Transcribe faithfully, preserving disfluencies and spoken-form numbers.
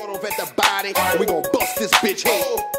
Molotov at the body, and we gon' bust this bitch head.